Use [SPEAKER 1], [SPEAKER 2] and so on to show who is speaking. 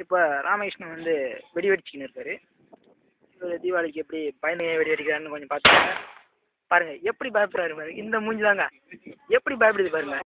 [SPEAKER 1] இப்போ ராமகிருஷ்ணன் வந்து வெடி வெடிச்சுக்கின்னு இருக்காரு. இவர் தீபாவளிக்கு எப்படி பயந்து வெடி வெடிக்கிறாருன்னு கொஞ்சம் பார்த்துக்கோங்க. பாருங்க எப்படி பயப்படுறாரு பாருங்க. இந்த மூஞ்சி தாங்க எப்படி பயப்படுது பாருங்க.